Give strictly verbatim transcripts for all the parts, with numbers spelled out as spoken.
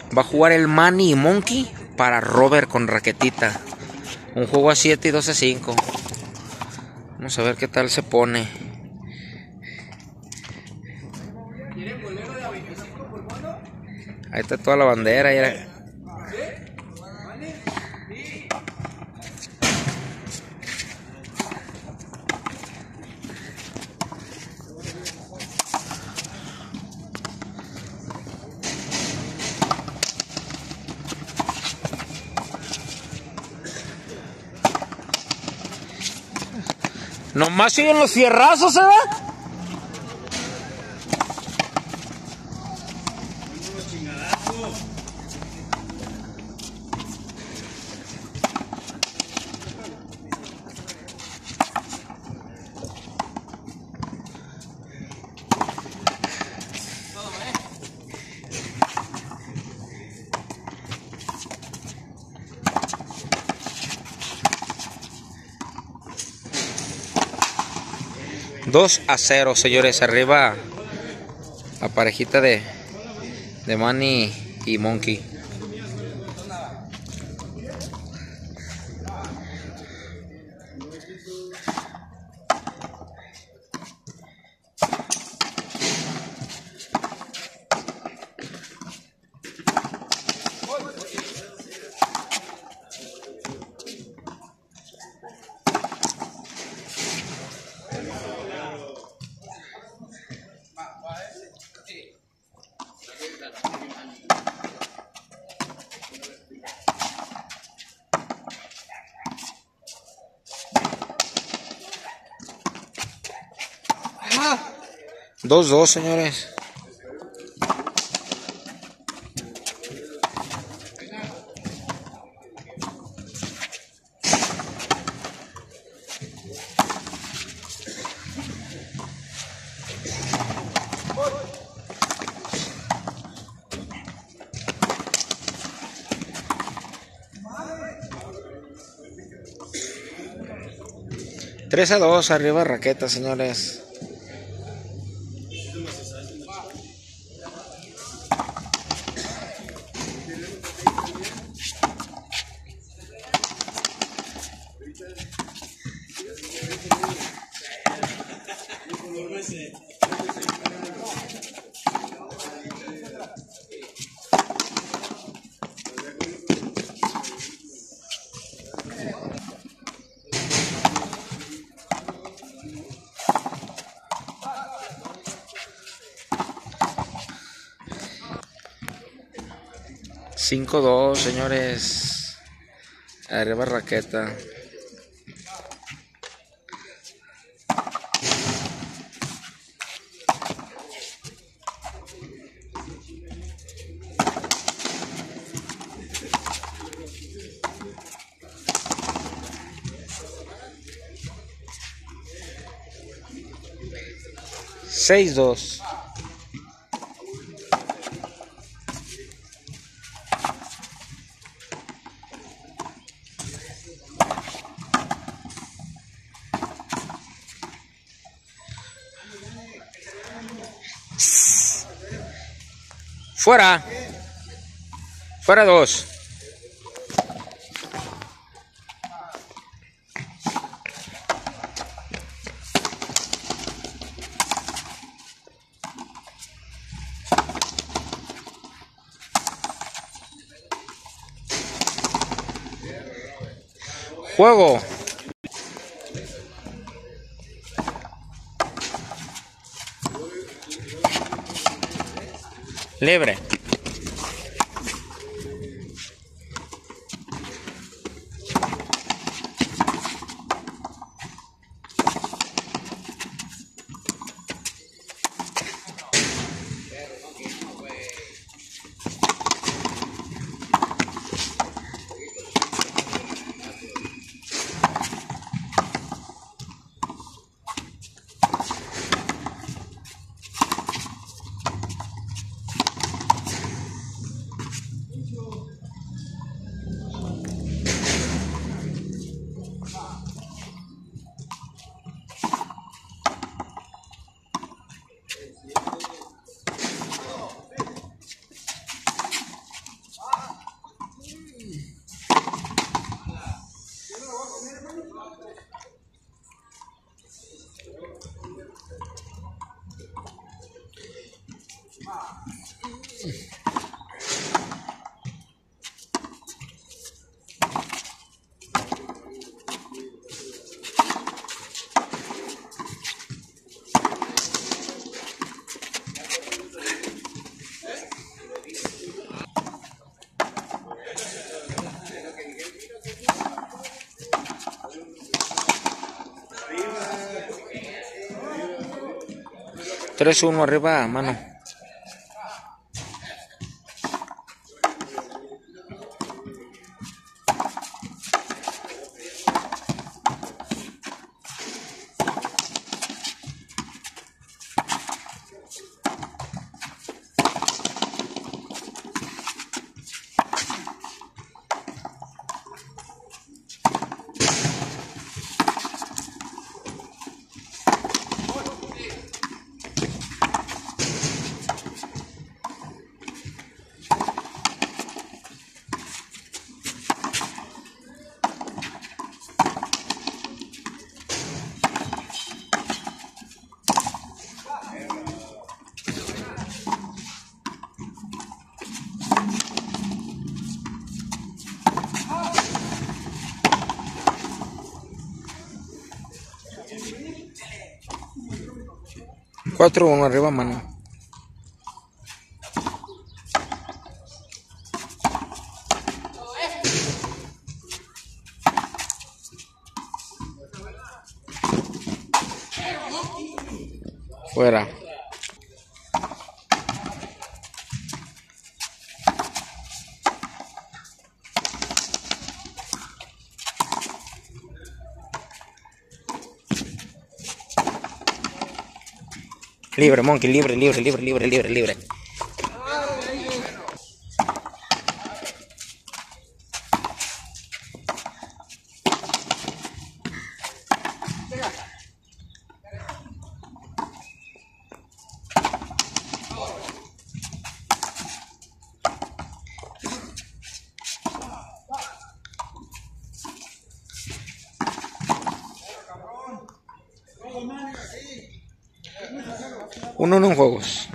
Va a jugar el Manny y Monkey para Robert con raquetita. Un juego a siete y dos a cinco. Vamos a ver qué tal se pone. Ahí está toda la bandera. Ya. Nomás siguen los fierrazos, ¿eh? dos a cero, señores, arriba la parejita de, de Manny y Monkey. dos dos, señores. tres a dos, arriba raqueta, señores. cinco dos, señores. Arriba raqueta. seis dos. Fuera. Fuera dos. Juego. Libre. tres uno arriba, mano. cuatro uno arriba, mano. Fuera. Libre, Monkey, libre, libre, libre, libre, libre, libre. Uno uno en juegos.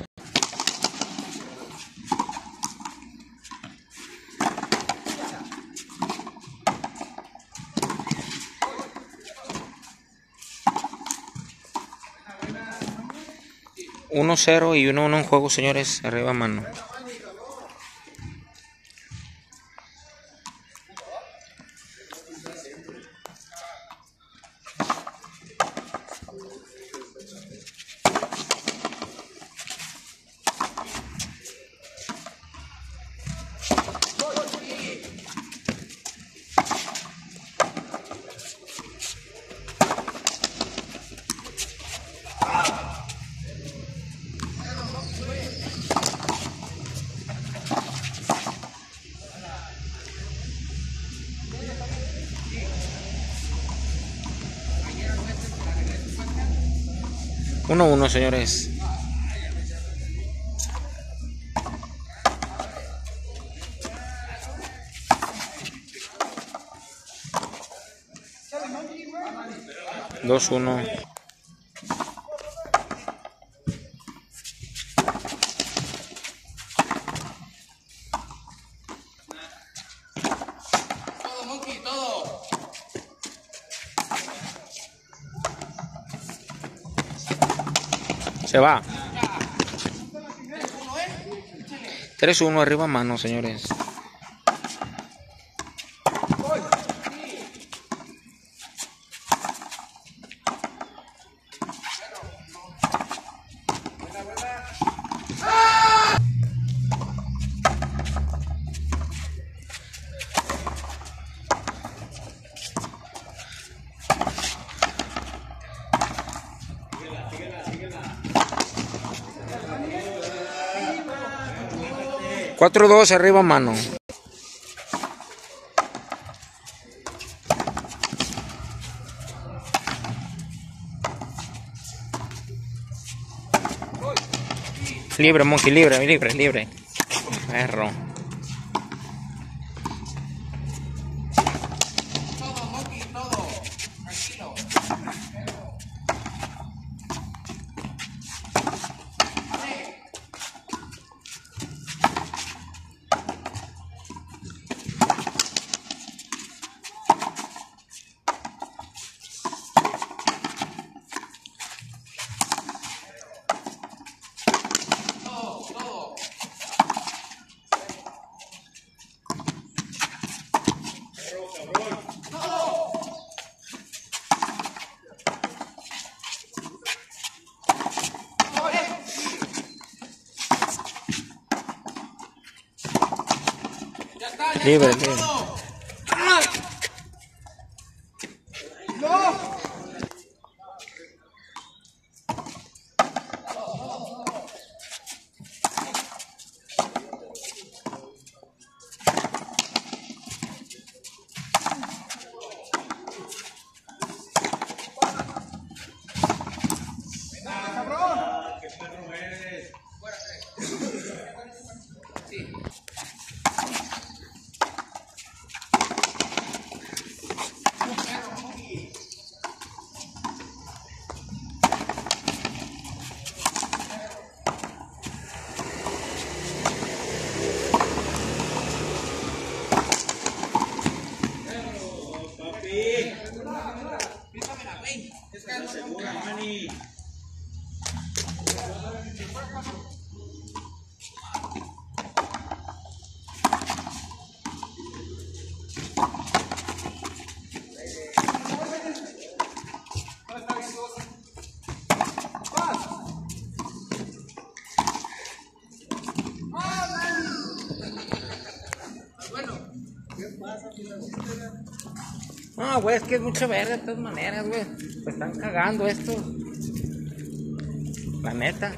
uno cero y uno uno en juegos, señores. Arriba, mano. uno uno, señores. dos uno. Todo, Monkey, todo. Se va. tres uno arriba, mano, señores. cuatro dos arriba, mano. Libre, Monkey, libre, libre, libre. Perro. Todo, Monkey, todo. Tranquilo. está, ya Libre, está libre. todo. No, güey, es que es mucho verde de todas maneras, güey. Pues están cagando esto. La neta.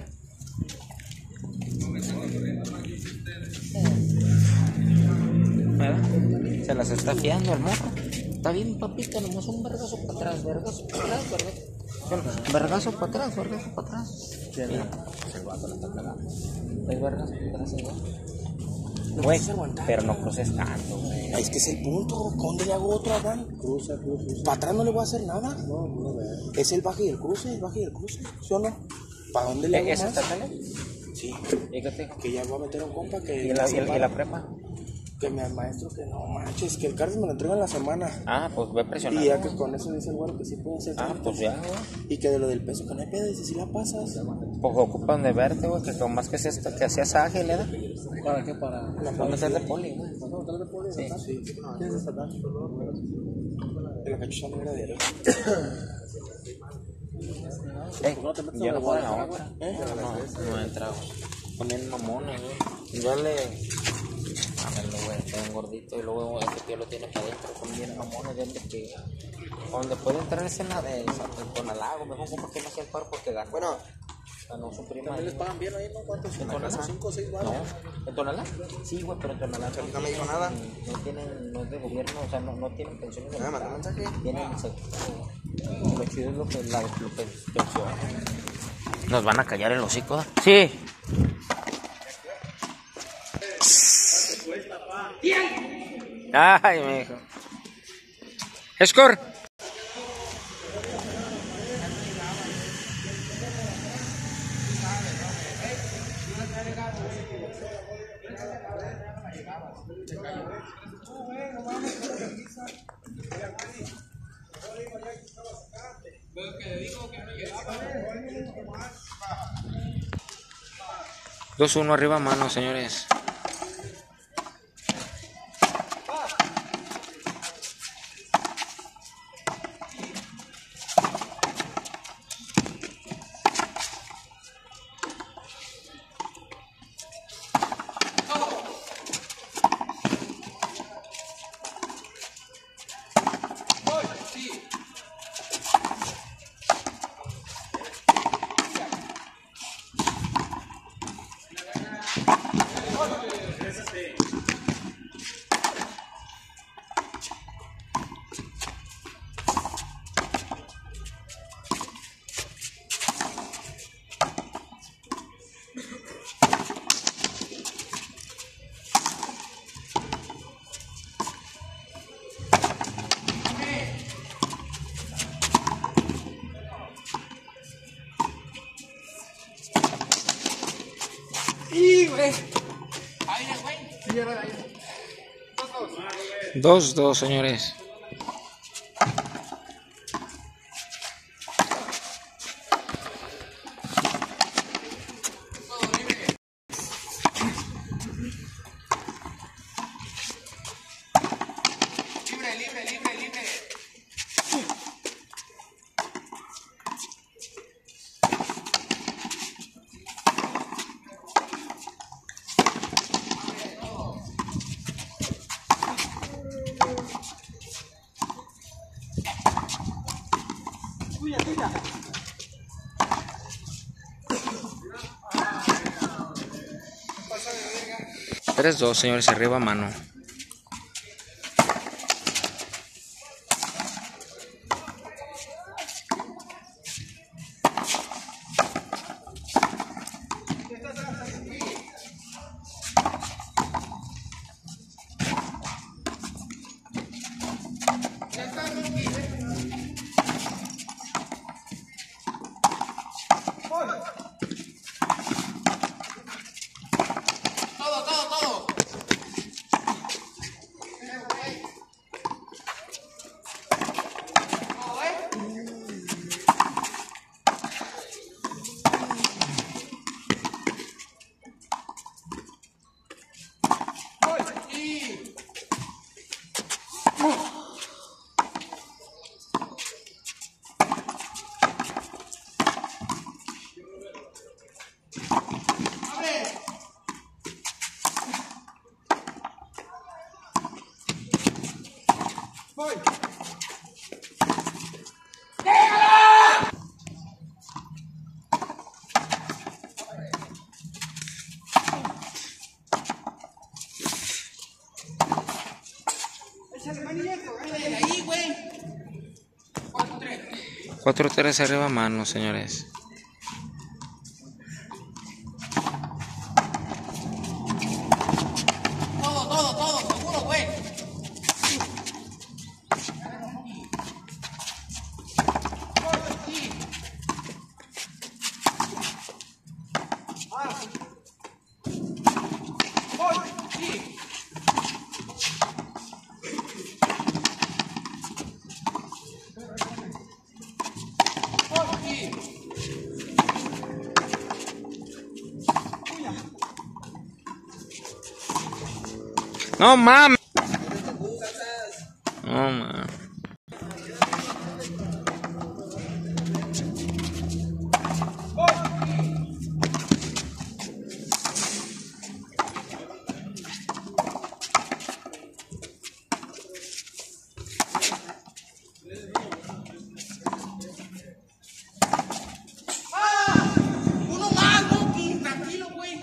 ¿Verdad? Se las está fiando el morro. Está bien, papito, nomás un vergazo para atrás, vergazo para atrás, vergazo. Vergazo para atrás, vergazo para atrás. Mira, pues el vato la está cagando. ¿Ves vergazo para atrás, güey? Güey, pero no cruces tanto, güey. Es que es el punto. ¿Dónde le hago otro, Adán? Cruza, cruza. ¿Para atrás no le voy a hacer nada? No, no veo. Es el baje y el cruce, el baje y el cruce. ¿Sí o no? ¿Para dónde le hago ¿Esa más? está tele? Sí. Fíjate. Que ya voy a meter a un compa que... ¿Y la, y la, y la prepa? Que me maestro que no manches, que el carro me lo entrega en la semana. Ah, pues ve presionando. Y ya que con eso dice el güero que sí puede hacer. Ah, pues ya, güey. Y que de lo del peso que no hay pedo, dice si la pasas. Pues ocupan de verte, güey, que con más que seas, que seas ágil, ¿eh? ¿Para qué? Para... Para meter de poli, güey. Sí. Sí. ¿Quién es esta acá? De la cachucha negra de él. Eh, yo no puedo en la otra. ¿Eh? No, no, no he entrado. Son bien mamones, güey. Yo le... A ver, güey, está bien gordito y luego ese tío lo tiene para adentro. Son bien mamones, ya que... Donde puede entrar es en la de Tonalago. Mejor como que no sea el paro porque gana. Bueno, ganó su prima. ¿también les pagan bien ahí, no? ¿Cuántos? ¿En Tonalá? ¿Cinco o seis baros? No. ¿En Tonalá? Sí, güey, pero en Tonalá no, no me dijo nada. No tienen, no es de gobierno, o sea, no, no tienen pensiones. ¿Me mandó un mensaje? Tienen seguro. Lo chido es lo que la lo que pensión. ¿Nos van a callar el hocico? ¿Da? Sí. Ay, me dijo. Score. dos uno arriba mano, señores. dos dos, señores. Libre, libre, libre, libre. tres dos, señores, arriba mano. Todo, todo, todo. Voy. Ahí, güey. cuatro tres arriba mano, señores. Todo, todo, todo, seguro, güey. No mames. No mames. Uno más, Buki. Tranquilo, güey.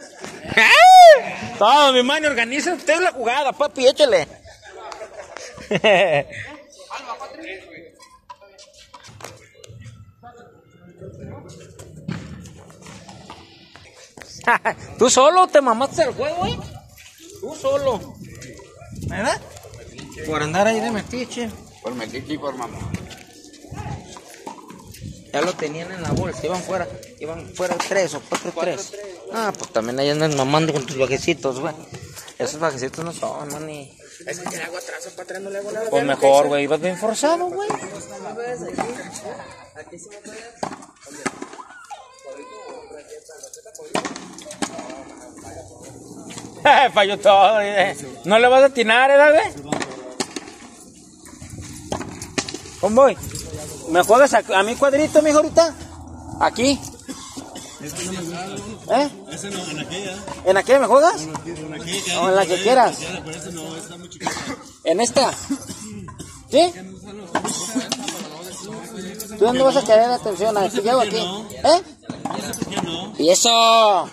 Todo, mi mano, organiza usted la jugada, papi, échale. Alba, cuatro, tres, güey. ¿Tú solo te mamaste el juego, eh? Tú solo. ¿Verdad? Por andar ahí de metiche. Por metiche y por mamá. Ya lo tenían en la bolsa, iban fuera, iban fuera tres o cuatro tres. Ah, pues también ahí andan mamando con tus bajecitos, güey. Esos bajecitos no son, no, ni. Es que tiene agua atrás, para atrás no le hago nada. Pues mejor, güey, ibas bien forzado, güey. Falló todo, eh. No le vas a atinar, ¿eh, güey? ¿Cómo voy? ¿Me juegas a, a mi cuadrito, mijo, ahorita? ¿Aquí? Este no me gusta. ¿Eh? Ese no, en aquella. ¿En aquella me juegas? En aquella. O en la que quieras. Pero ese no, está muy chiquita. ¿En esta? ¿Sí? ¿Tú dónde vas a querer atención? ¿A este llego aquí? ¿Eh? ¿Por qué no? ¿Y eso?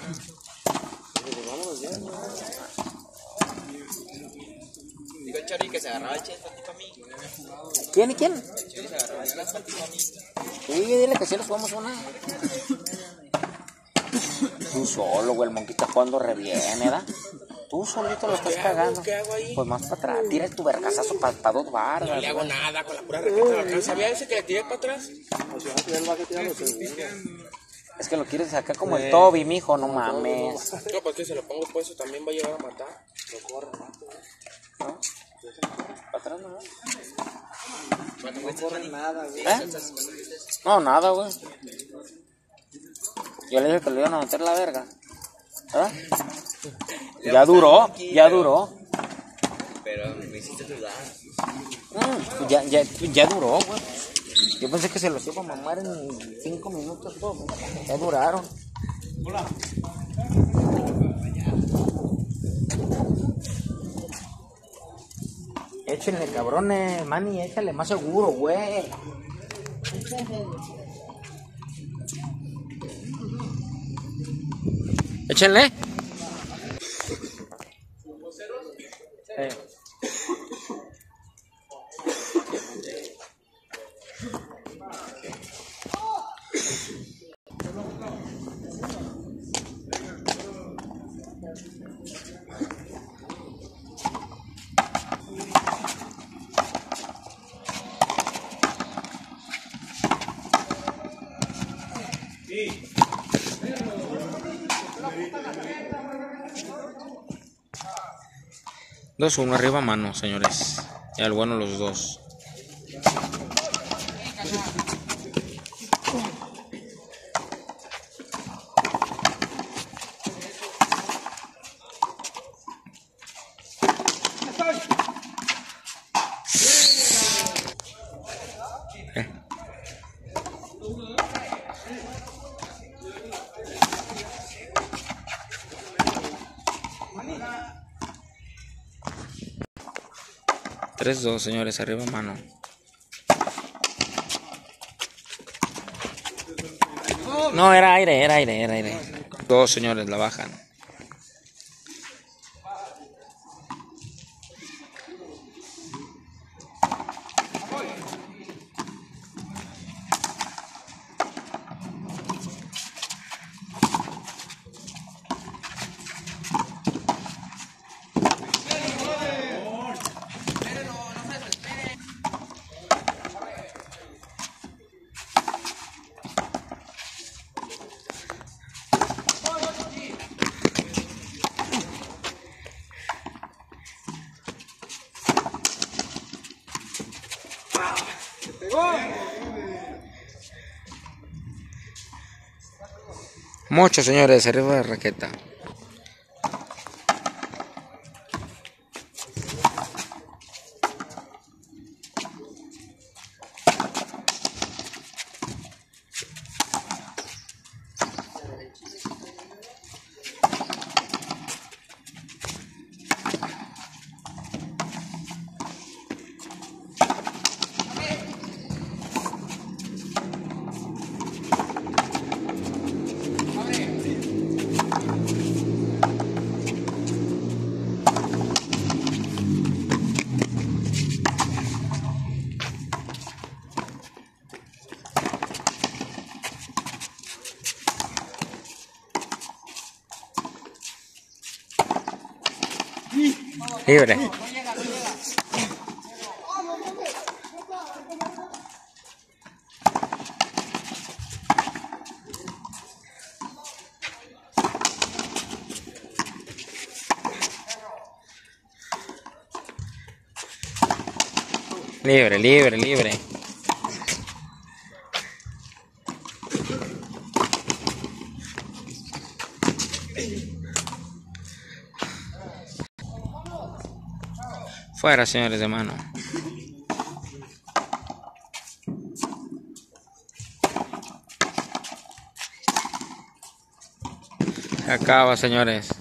Dijo el Chori que se agarraba el chiste a mí. ¿Quién y quién? El Chori se agarraba las patitas a mí. Sí, dile que sí les jugamos una. Tú solo, güey, el monkey está jugando re bien, ¿verdad? Tú solito lo estás cagando. ¿Qué hago ahí? Pues más para atrás, tira tu vergazazo para pa dos barras. No le hago nada con la pura raqueta. ¿La alcanza? ¿Sabía ese que le tiré para atrás? Es que lo quieres sacar como el Toby, mijo, no mames. No, pues que se lo pongo puesto también va a llegar a matar. Lo corre, ¿No? ¿Para atrás no? no corre nada, güey. ¿Eh? No, nada, güey. Yo le dije que le iban a meter la verga. ¿Ah? Ya duró, ya duró. Pero me hiciste dudar. Mm, ya, ya, ya duró, güey. Yo pensé que se los iba a mamar en cinco minutos todo. Ya duraron. Hola. Échenle, cabrones, Manny, échale más seguro, güey. Échenle. Eh. dos uno arriba mano, señores. Y al bueno los dos. Eh. tres dos, señores, arriba mano. No, era aire, era aire, era aire. Dos, señores, la bajan. Muchos, señores, arriba de raqueta. Libre. Libre, libre, libre. Fuera, señores de mano. Se acaba, señores.